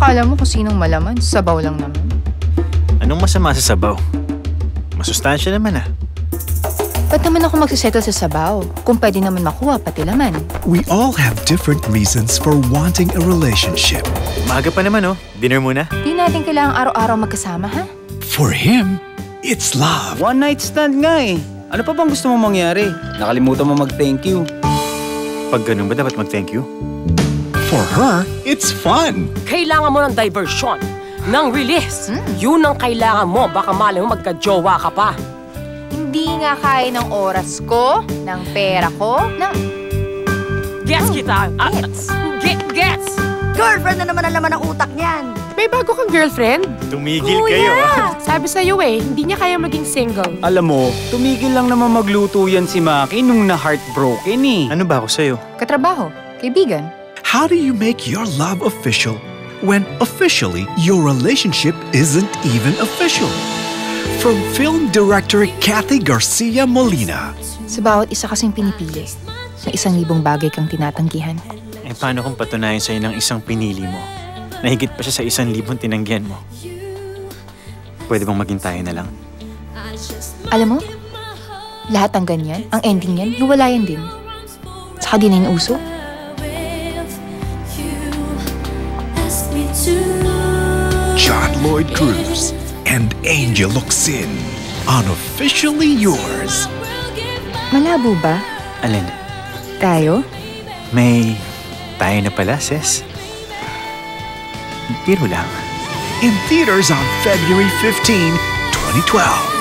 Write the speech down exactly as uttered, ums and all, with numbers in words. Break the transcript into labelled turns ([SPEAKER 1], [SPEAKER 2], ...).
[SPEAKER 1] Akala mo kung sinong malaman, sabaw lang naman.
[SPEAKER 2] Anong masama sa sabaw? Masustansya naman ah.
[SPEAKER 1] Ba't naman ako magsisettle sa sabaw kung pwede naman makuha pati laman?
[SPEAKER 3] We all have different reasons for wanting a relationship.
[SPEAKER 2] Maaga pa naman oh. Dinner muna.
[SPEAKER 1] Di natin kailangang araw-araw magkasama, ha?
[SPEAKER 3] For him, it's love.
[SPEAKER 4] One night stand nga eh. Ano pa bang gusto mo mangyari? Nakalimutan mo mag-thank you.
[SPEAKER 2] Pag ganun ba dapat mag-thank you?
[SPEAKER 3] For her, it's fun.
[SPEAKER 5] Kailangan mo ng diversion, ng release.
[SPEAKER 1] Hmm.
[SPEAKER 5] Yun ang kailangan mo. Baka mali mo magka-jowa ka pa.
[SPEAKER 1] Hindi nga kaya ng oras ko, ng pera ko, ng...
[SPEAKER 5] Gets kita! Ah,
[SPEAKER 1] Gets.
[SPEAKER 5] Get, gets!
[SPEAKER 6] Girlfriend na naman ang laman ng utak niyan.
[SPEAKER 7] May bago kang girlfriend?
[SPEAKER 2] Tumigil kayo ah.
[SPEAKER 7] Sabi sa'yo eh, hindi niya kaya maging single.
[SPEAKER 4] Alam mo, tumigil lang naman magluto yan si Maki nung na-heartbroken eh.
[SPEAKER 2] Ano ba ako sa'yo?
[SPEAKER 1] Katrabaho, kaibigan.
[SPEAKER 3] How do you make your love official when officially your relationship isn't even official? From film director Cathy Garcia-Molina.
[SPEAKER 1] Sa bawat isa kasing pinipili, na isang libong bagay kang tinatanggihan.
[SPEAKER 2] Eh paano kung patunayan sa'yo ng isang pinili mo? Nahigit pa siya sa isang libong tinanggihan mo. Pwede bang maging tayo na lang?
[SPEAKER 1] Alam mo, lahat ng ganyan, ang ending yan, hiwalayan din. Saka din na yung uso.
[SPEAKER 3] John Lloyd Cruz and Angel Locsin. Unofficially Yours.
[SPEAKER 1] Malabo ba?
[SPEAKER 2] Alin?
[SPEAKER 1] Tayo?
[SPEAKER 2] May tayo na pala, sis. Biro lang.
[SPEAKER 3] In theaters on February fifteenth, twenty twelve.